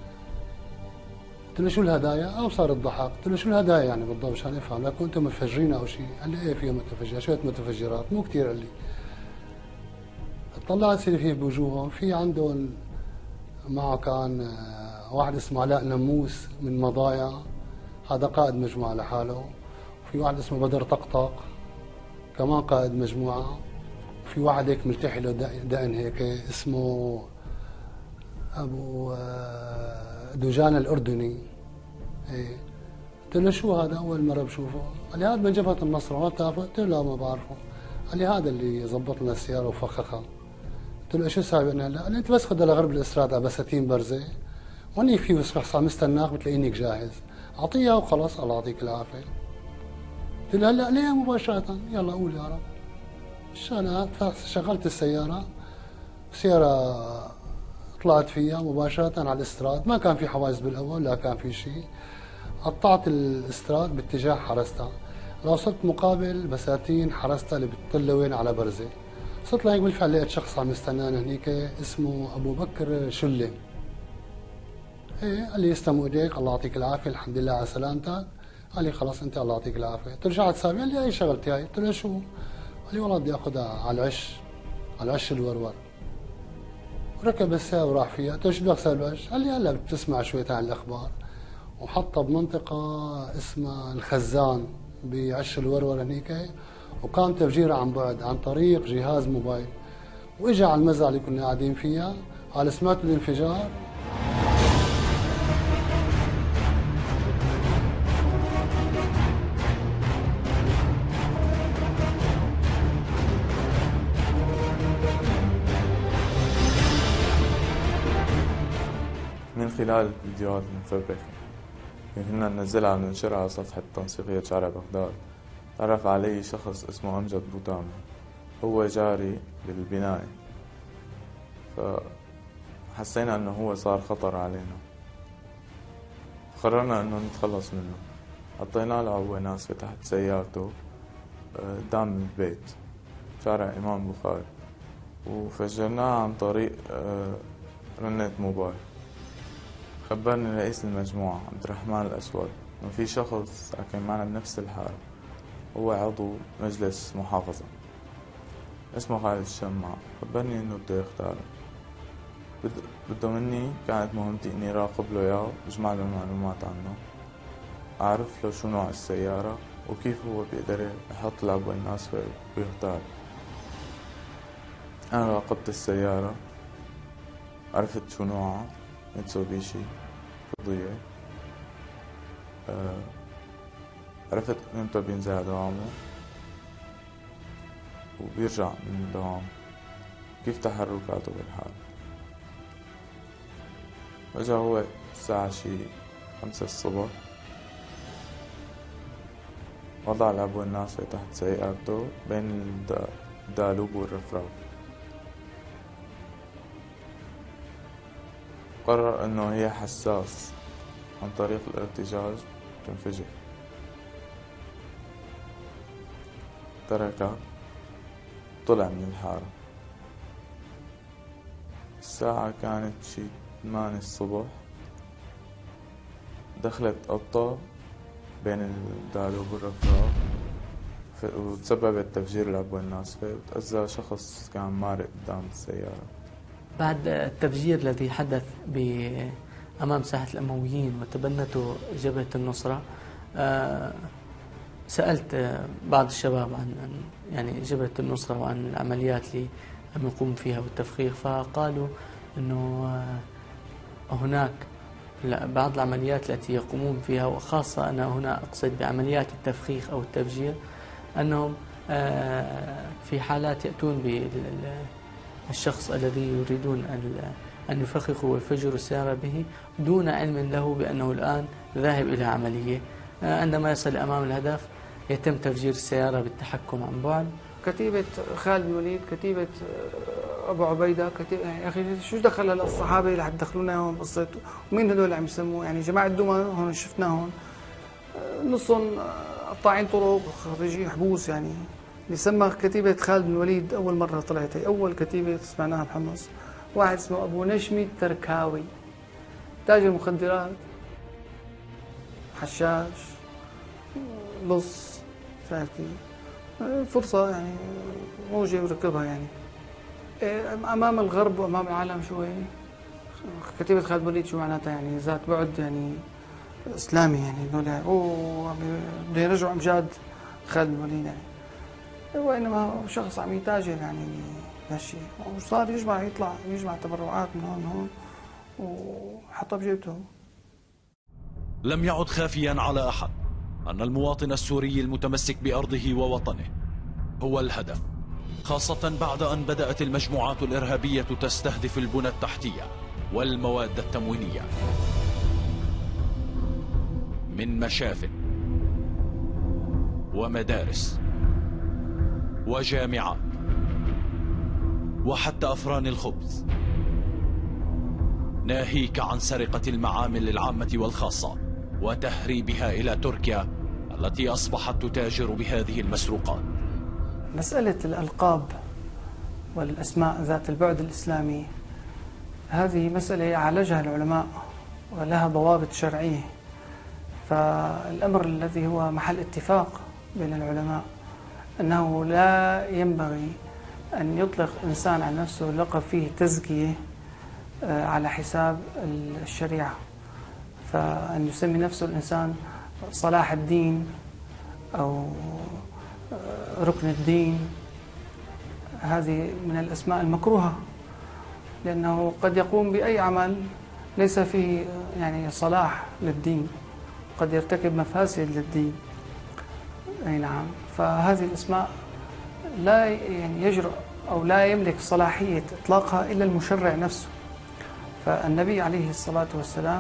قلت له شو الهدايا؟ او صار الضحك، قلت له شو الهدايا يعني بالضبط مشان افهم، لكن انتم متفجرين او شيء؟ قال لي ايه فيها متفجرات، شوية متفجرات مو كثير. قال لي طلعت سيري فيه بوجوههم، في عندهم معه كان واحد اسمه علاء نموس من مضايا، هذا قائد مجموعة لحاله، وفي واحد اسمه بدر طقطق كمان قائد مجموعة، وفي واحد هيك ملتحي له دقن هيك اسمه أبو دوجان الأردني. إيه. قلت له شو هذا؟ أول مرة بشوفه. قال لي هذا من جبهة النصرة، ما بتعرفه؟ قلت له لا ما بعرفه. قال لي هذا اللي زبط لنا السيارة وفخخها. قلت له شو ساوي هلا؟ قال لي انت بس خذها لغرب الاستراد على بساتين برزه، واني في شخص عم يستناك بتلاقينك جاهز، اعطيها وخلص الله يعطيك العافيه. قلت له هلا ليه مباشره؟ يلا قول يا رب. شغلت شغلت السياره طلعت فيها مباشره على الاستراد، ما كان في حواجز بالاول لا كان في شيء. قطعت الاستراد باتجاه حرستا، لو وصلت مقابل بساتين حرستا اللي بتطل وين على برزه. صرت لهيك بالفعل لقيت شخص عم يستناني هنيك اسمه ابو بكر شله. ايه قال لي يسلموا ايديك الله يعطيك العافيه الحمد لله على سلامتك. قال لي خلص انت الله يعطيك العافيه. قلت له شو حتساوي؟ قال لي هي شغلتي هاي. قلت له شو؟ قال لي والله بدي اخذها على العش الورور. ركب السيارة وراح فيها. قلت له شو بدك تسوي بالعش؟ قال لي هلا بتسمع شوية عن الاخبار. وحطها بمنطقه اسمها الخزان بعش الورور هنيك، وقام تفجيرها عن بعد عن طريق جهاز موبايل، واجى على المزرعه اللي كنا قاعدين فيها، قال سمعت الانفجار. من خلال الفيديوهات المفبركة اللي كنا ننزلها وننشرها على صفحة تنسيقية شارع بغداد، تعرف علي شخص اسمه أمجد بوتامي، هو جاري بالبناية، فحسينا أنه هو صار خطر علينا، قررنا أنه نتخلص منه. حطينا له هو ناس تحت سيارته قدام البيت شارع إمام بخاري، وفجرناها عن طريق رنة موبايل. خبرني رئيس المجموعة عبد الرحمن الأسود إنه في شخص ساكن معنا بنفس الحارة، هو عضو مجلس محافظة اسمه خالد الشماع. خبرني إنه بده يختاره، بده مني كانت مهمتي إني راقب له إياه واجمع له معلومات عنه، أعرف له شو نوع السيارة وكيف هو بيقدر يحط العبوة الناس ويختار. أنا راقبت السيارة، عرفت شو نوعها، ميتسوبيشي فضية، عرفت امتى بينزل دوامه وبيرجع من الدوام، كيف تحركاته بالحال. اجا هو الساعة شي 5 الصبح، وضع العبوة الناسفة تحت سيارته بين الدالوب والرفراف. قرر انه هي حساس عن طريق الارتجاج تنفجر. تركها، طلع من الحارة. الساعة كانت شي 8 الصبح، دخلت قطة بين الدالوب والرفراف وتسببت تفجير العبوة الناسفة، وتأذى شخص كان مارق قدام السيارة. بعد التفجير الذي حدث أمام ساحة الأمويين وتبنته جبهة النصرة، سألت بعض الشباب عن يعني جبهة النصرة وعن العمليات اللي عم يقوم فيها والتفخيخ، فقالوا أنه هناك بعض العمليات التي يقومون فيها، وخاصة أنا هنا أقصد بعمليات التفخيخ أو التفجير، أنهم في حالات يأتون بالشخص الذي يريدون أن يفخخوا ويفجروا السيارة به دون علم له بأنه الآن ذاهب إلى عملية. عندما يصل أمام الهدف يتم تفجير السيارة بالتحكم عن بعد. كتيبة خالد بن الوليد، كتيبة أبو عبيدة، كتيبة يا أخي شو دخل الصحابة اللي حتدخلونا هون قصة؟ ومين هدول اللي عم يسموا؟ يعني جماعة دوما هون شفناهم نصهم قطاعين طرق خريجي حبوس، يعني اللي سمى كتيبة خالد بن الوليد أول مرة طلعت، هي أول كتيبة سمعناها بحمص، واحد اسمه أبو نشمي التركاوي، تاجر مخدرات، حشاش، لص، شايف كيف؟ فرصة يعني موجة وركبها يعني أمام الغرب وأمام العالم. شو هي كتيبة خالد بن الوليد؟ شو معناتها؟ يعني ذات بعد يعني إسلامي، يعني هذول بده يرجعوا أمجاد خالد بن الوليد يعني، وإنما شخص عم يتاجر يعني هالشيء، وصار يجمع تبرعات من هون وحطها بجيبته. لم يعد خافيا على أحد أن المواطن السوري المتمسك بأرضه ووطنه هو الهدف، خاصة بعد أن بدأت المجموعات الإرهابية تستهدف البنى التحتية والمواد التموينية من مشافٍ ومدارس وجامعات وحتى أفران الخبز، ناهيك عن سرقة المعامل العامة والخاصة وتهريبها إلى تركيا التي أصبحت تتاجر بهذه المسروقات. مسألة الألقاب والأسماء ذات البعد الإسلامي هذه مسألة يعالجها العلماء ولها ضوابط شرعية، فالأمر الذي هو محل اتفاق بين العلماء أنه لا ينبغي أن يطلق إنسان عن نفسه لقب فيه تزكية على حساب الشريعة، فأن يسمي نفسه الإنسان صلاح الدين أو ركن الدين، هذه من الأسماء المكروهة، لأنه قد يقوم بأي عمل ليس فيه يعني صلاح للدين، قد يرتكب مفاسد للدين. أي نعم، فهذه الأسماء لا يعني يجرؤ أو لا يملك صلاحية إطلاقها إلا المشرع نفسه، فالنبي عليه الصلاة والسلام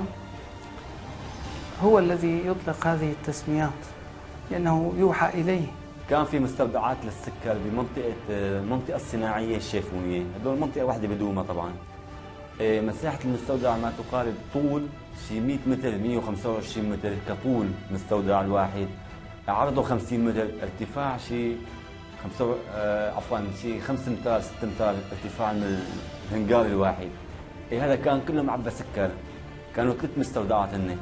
هو الذي يطلق هذه التسميات لأنه يوحى إليه. كان في مستودعات للسكر بمنطقة المنطقة الصناعية الشيفونية، هدول منطقة واحدة بدوما طبعا. مساحة المستودع ما تقارب طول شي 100 متر 125 متر كطول مستودع الواحد، عرضه 50 متر، ارتفاع شي شي 5 امتار 6 امتار ارتفاع من الهنجار الواحد. هذا كان كله معبى سكر، كانوا 3 مستودعات هن.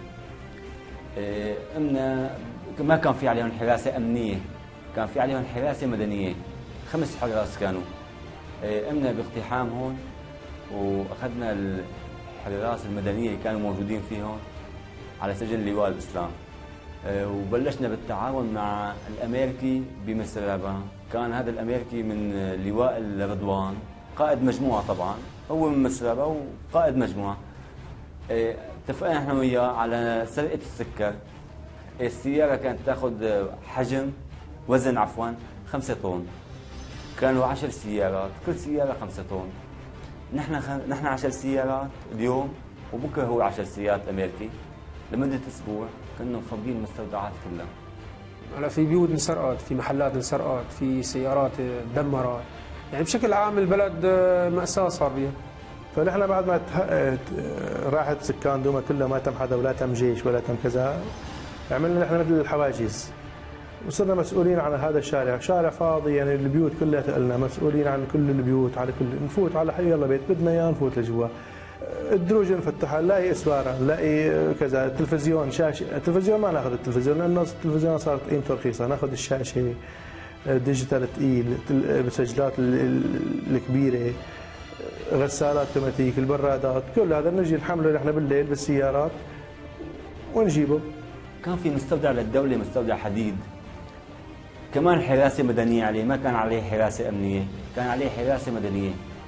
ما كان في عليهم حراسة أمنية، كان في عليهم حراسة مدنية، 5 حراس كانوا. قمنا باقتحام هون وأخذنا الحراس المدنية اللي كانوا موجودين فيهم على سجل لواء الإسلام، وبلشنا بالتعاون مع الأمريكي بمسرابة. كان هذا الأمريكي من لواء الرضوان، قائد مجموعة طبعا، هو من مسرابة وقائد مجموعة. اتفقنا احنا وياه على سرقة السكر، السيارة كانت تاخذ حجم وزن 5 طن. كانوا 10 سيارات، كل سيارة 5 طن. نحن 10 سيارات اليوم، وبكره هو 10 سيارات امريكي. لمدة اسبوع كنا مفضين المستودعات كلها. هلا في بيوت انسرقت، في محلات انسرقت، في سيارات تدمرت، يعني بشكل عام البلد مأساة صار بيها. فنحن بعد ما راحت سكان دوما كلها، ما تم حدا ولا تم جيش ولا تم كذا، عملنا نحن مثل الحواجز وصرنا مسؤولين عن هذا الشارع. شارع فاضي يعني البيوت كلها تقلنا، مسؤولين عن كل البيوت، على كل نفوت على حي الله بيت بدنا اياه نفوت لجوا. الدروج نفتحها نلاقي اسواره، نلاقي كذا. التلفزيون، شاشه، التلفزيون ما ناخذ التلفزيون لانه التلفزيون صارت قيمته رخيصه، ناخذ الشاشه ديجيتال ثقيل، المسجلات الكبيره، غسالات اوتوماتيك، البرادات، كل هذا نجي نحمله نحن بالليل بالسيارات ونجيبه. كان في مستودع للدولة، مستودع حديد، كمان حراسة مدنية عليه، ما كان عليه حراسة أمنية، كان عليه حراسة مدنية.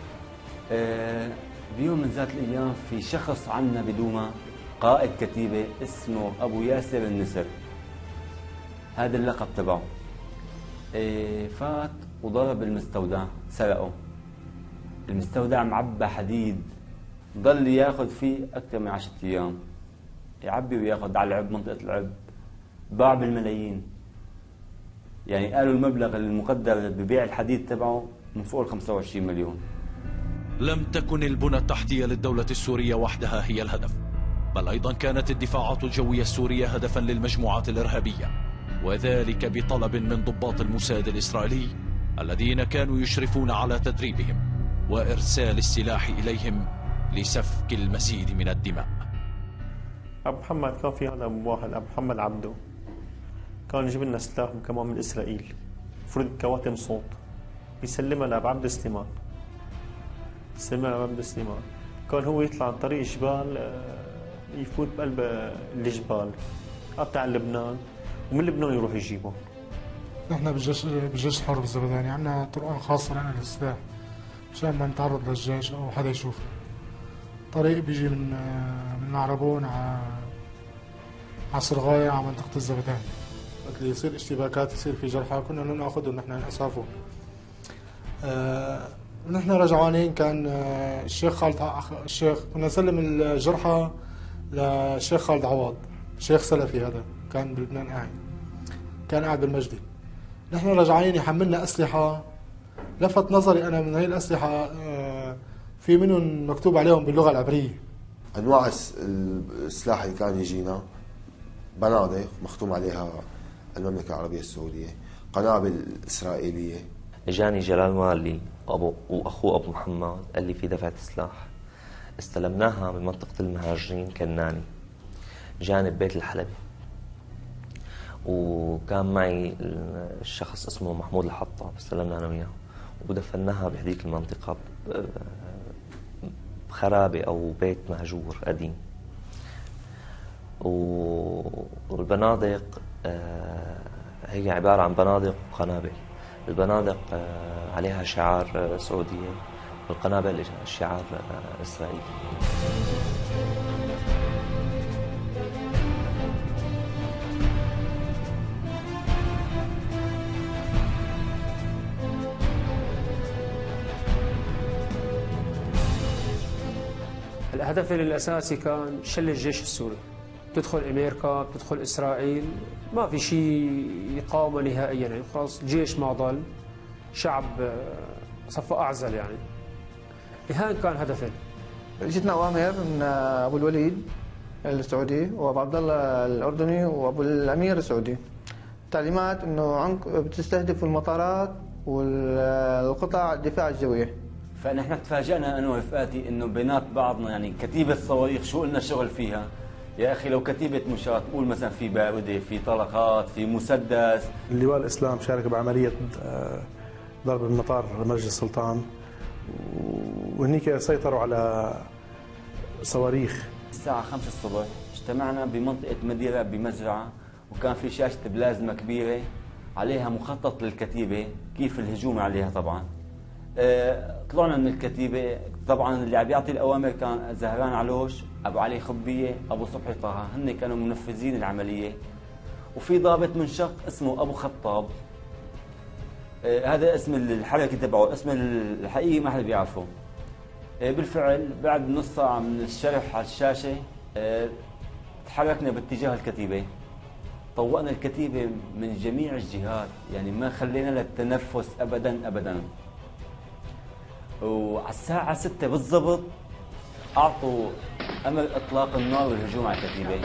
بيوم من ذات الأيام في شخص عندنا بدوما قائد كتيبة اسمه أبو ياسر النسر، هذا اللقب تبعه. فات وضرب المستودع، سرقه. المستودع معبى حديد، ضل ياخذ فيه أكثر من 10 أيام، يعبي وياخذ على العب، منطقة العب، باع بالملايين. يعني قالوا المبلغ المقدر ببيع الحديد تبعه من فوق ال 25 مليون. لم تكن البنى التحتية للدولة السورية وحدها هي الهدف، بل أيضا كانت الدفاعات الجوية السورية هدفا للمجموعات الإرهابية، وذلك بطلب من ضباط الموساد الإسرائيلي الذين كانوا يشرفون على تدريبهم وإرسال السلاح إليهم لسفك المزيد من الدماء. أبو محمد كان في هذا واحد أبو محمد عبده، كان يجيب لنا سلاح كمان من إسرائيل، فرد كواتم صوت يسلمها لأبو عبد السليمان. كان هو يطلع عن طريق جبال، يفوت بقلب الجبال، قطع لبنان، ومن لبنان يروح يجيبه. نحن بالجيش الحر بالزبداني عندنا طرقان خاصة لنا للسلاح مشان ما نتعرض للجيش أو حدا يشوفنا. طريق بيجي من عربون على صرغاية على منطقة الزبداني. وقت اللي يصير اشتباكات، يصير في جرحى، كنا ناخذهم نحن نسعفهم. نحن رجعانين، كان الشيخ خالد، كنا نسلم الجرحى للشيخ خالد عوض، شيخ سلفي هذا كان بلبنان قاعد، كان قاعد بالمجدي. نحن رجعانين يحملنا أسلحة، لفت نظري أنا من هي الأسلحة في منهم مكتوب عليهم باللغة العبرية. أنواع السلاح اللي كان يجينا: بنادق مختوم عليها المملكة العربية السعودية، قنابل إسرائيلية. اجاني جلال والي واخوه ابو محمد، قال لي في دفعه سلاح استلمناها من منطقه المهاجرين كناني جانب بيت الحلبي، وكان معي الشخص اسمه محمود الحطاب، استلمنا انا وياه ودفناها بهذيك المنطقه بخرابه او بيت مهجور قديم. والبنادق هي عباره عن بنادق وقنابل. البنادق عليها شعار سعودية، والقنابل شعار إسرائيلي. الهدف الأساسي كان شل الجيش السوري. بتدخل أمريكا، بتدخل إسرائيل، ما في شيء يقاومه نهائيا، يعني خلاص الجيش ما ضل، شعب صف أعزل يعني. هاي كان هدفين. جتنا أوامر من أبو الوليد السعودي وأبو عبد الله الأردني وأبو الأمير السعودي، تعليمات إنه بتستهدفوا المطارات والقطع الدفاع الجوية. فنحن تفاجئنا أنا ورفقاتي إنه بينات بعضنا، يعني كتيبة صواريخ شو قلنا شغل فيها يا أخي. لو كتيبة مشاة قول مثلا في باردة، في طلقات، في مسدس. اللواء الإسلام شارك بعملية ضرب المطار مرج السلطان، وهنيك سيطروا على صواريخ. الساعة 5 الصبح اجتمعنا بمنطقة مديرة بمزرعة، وكان في شاشة بلازما كبيرة عليها مخطط للكتيبة كيف الهجوم عليها. طبعا طلعنا من الكتيبة، طبعا اللي عم يعطي الأوامر كان زهران علوش، أبو علي خبية، أبو صبحي طه، هن كانوا منفذين العملية. وفي ضابط منشق اسمه أبو خطاب. هذا اسم الحركة تبعه، اسم الحقيقي ما حدا بيعرفه. بالفعل بعد نص ساعة من الشرح على الشاشة تحركنا باتجاه الكتيبة، طوقنا الكتيبة من جميع الجهات، يعني ما خلينا للتنفس أبدا أبدا. وعلى الساعة 6 بالضبط أعطوا أمر إطلاق النار والهجوم على الكتيبة.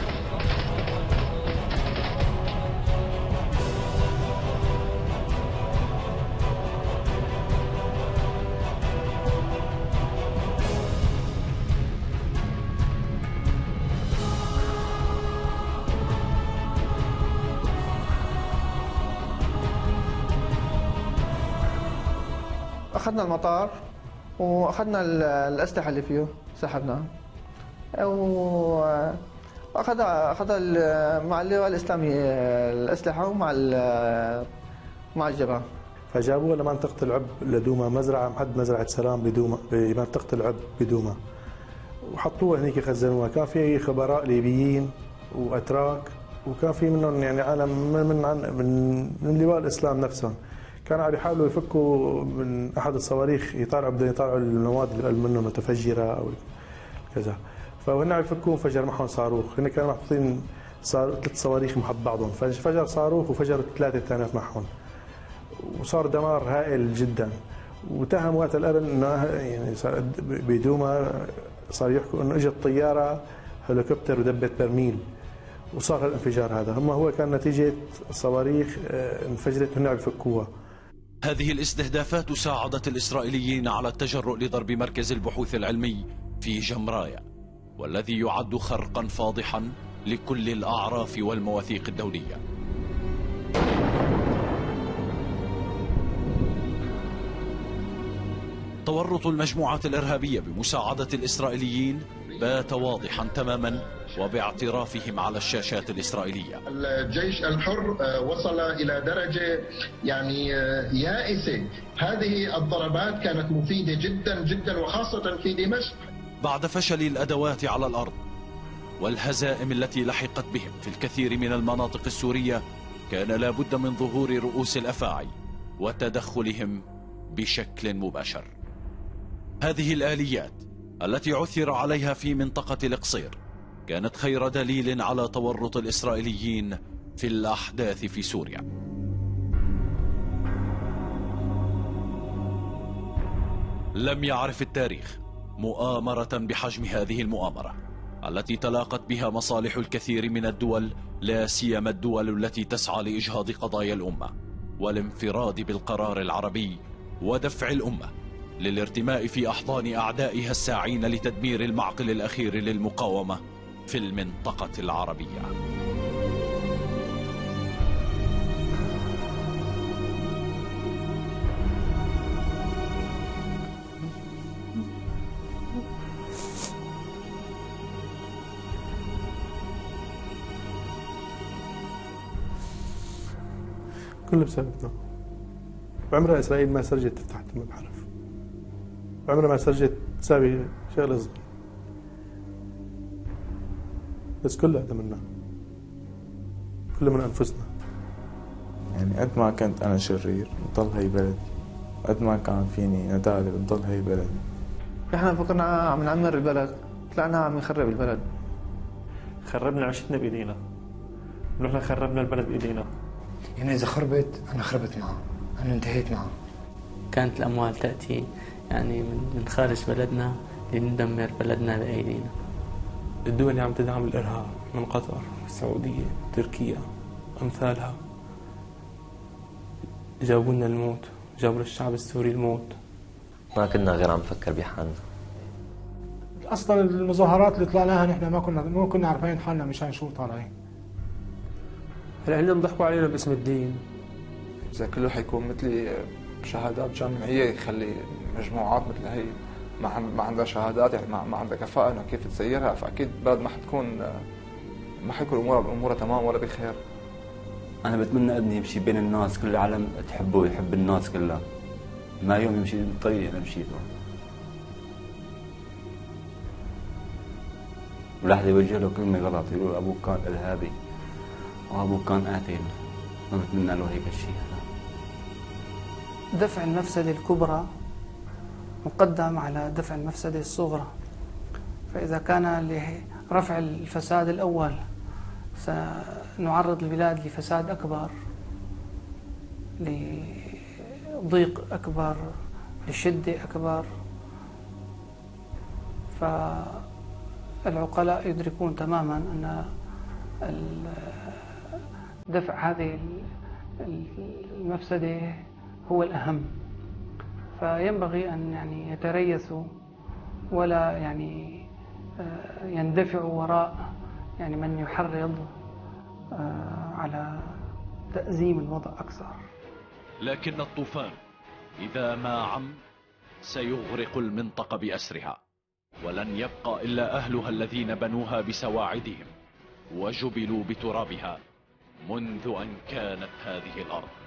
أخذنا المطار وأخذنا الأسلحة اللي فيه سحبناها، وأخذ مع اللواء الإسلامي الأسلحة مع الجبهة. فجابوه لمنطقة العب لدوما، مزرعة محد مزرعة سلام بدوما بمنطقة العب بدوما، وحطوه هنيك يخزنوها. كان في خبراء ليبيين وأتراك، وكان في منهم يعني عالم من لواء الإسلام نفسهم، كانوا عم يحاولوا يفكوا من احد الصواريخ، بدهم يطلعوا المواد اللي منه متفجره او كذا، فهن عم يفكوا انفجر معهم صاروخ. هن كانوا محطين 3 صواريخ محط بعضهم، فانفجر صاروخ وفجروا 3 ثانيات معهم، وصار دمار هائل جدا. وتهم وقت الابن انه يعني بدوما صار يحكوا انه اجت طياره هليكوبتر ودبت برميل وصار الانفجار هذا. هو كان نتيجه صواريخ انفجرت هن عم يفكوها. هذه الاستهدافات ساعدت الإسرائيليين على التجرؤ لضرب مركز البحوث العلمي في جمرايا، والذي يعد خرقا فاضحا لكل الأعراف والمواثيق الدولية. تورط المجموعات الإرهابية بمساعدة الإسرائيليين بات واضحا تماما وباعترافهم على الشاشات الإسرائيلية. الجيش الحر وصل إلى درجة يعني يائسة. هذه الضربات كانت مفيدة جدا جدا، وخاصة في دمشق. بعد فشل الأدوات على الأرض والهزائم التي لحقت بهم في الكثير من المناطق السورية، كان لابد من ظهور رؤوس الأفاعي وتدخلهم بشكل مباشر. هذه الآليات التي عثر عليها في منطقة القصير كانت خير دليل على تورط الإسرائيليين في الأحداث في سوريا. لم يعرف التاريخ مؤامرة بحجم هذه المؤامرة التي تلاقت بها مصالح الكثير من الدول، لا سيما الدول التي تسعى لإجهاض قضايا الأمة والانفراد بالقرار العربي ودفع الأمة للارتماء في أحضان أعدائها الساعين لتدمير المعقل الأخير للمقاومة في المنطقة العربية. كله بسببنا. بعمرها إسرائيل ما سرجت تفتح تم بحرف، بعمرها ما سرجت تساوي شغلة صغيرة، بس كله هذا منا، كله من أنفسنا. يعني قد ما كنت أنا شرير بضل هي بلدي، قد ما كان فيني ندالة بضل هي بلدي. احنا فكرنا عم نعمر البلد، طلعنا عم نخرب البلد. خربنا عيشتنا بإيدينا، ونحن خربنا البلد بإيدينا. يعني إذا خربت أنا خربت معه، أنا انتهيت معه. كانت الأموال تأتي يعني من خارج بلدنا لندمر بلدنا بأيدينا. الدول اللي عم تدعم الإرهاب من قطر، السعودية، تركيا أمثالها جابوا لنا الموت، جابوا للشعب السوري الموت. ما كنا غير عم نفكر بحالنا. اصلا المظاهرات اللي طلعناها نحن ما كنا عارفين حالنا مشان شو طالعين. هلا هن ضحكوا علينا باسم الدين. إذا كله حيكون مثلي بشهادات جامعية يخلي مجموعات مثل هي ما عندها شهادات، يعني ما عندها كفاءة إنه كيف تسيرها، فأكيد بلد ما حيكون أمورها تمام ولا بخير. أنا بتمنى ابني يمشي بين الناس، كل العالم تحبه ويحب الناس كلها، ما يوم يمشي بالطريق اللي أنا مشيته. ولا حدا يوجه له كلمة غلط، يقول أبوك كان إرهابي وأبوه كان قاتل، ما بتمنى له هيك شيء. دفع المفسدة الكبرى مقدم على دفع المفسدة الصغرى. فإذا كان لرفع الفساد الأول سنعرض البلاد لفساد أكبر، لضيق أكبر، لشدة أكبر، فالعقلاء يدركون تماما أن دفع هذه المفسدة هو الأهم. فينبغي أن يعني يتريثوا ولا يعني يندفعوا وراء يعني من يحرض على تأزيم الوضع أكثر. لكن الطوفان إذا ما عم سيغرق المنطقة بأسرها، ولن يبقى إلا أهلها الذين بنوها بسواعدهم وجبلوا بترابها منذ أن كانت هذه الأرض.